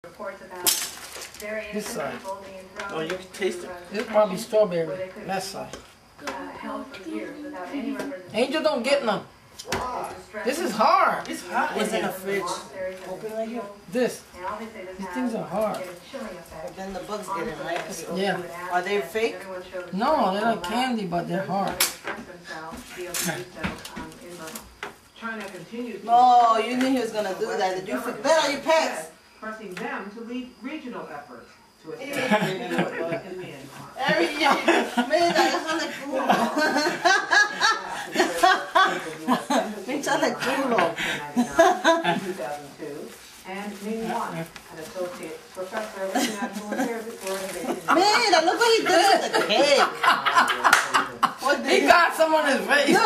reports about very innocent people being thrown. Oh, you can taste it. It's probably strawberry. That side. Held for years without any representation. Angel don't get none. This is hard. It's hot. It's in the fridge. Open right here. This. These things are hard. But then the bugs get in, right? Yeah. Are they fake? No, they're like candy, but they're hard. China continues. Oh, you knew he was gonna do that. Did you forget all your pets? Pressing them to lead regional efforts to Every establish year. in Myanmar. Mira, déjale culo. Échale culo. 2002, and Ming Wan, an associate professor of international affairs at Florida State. Mira, look what he did with the cake. What He got some on his face. No,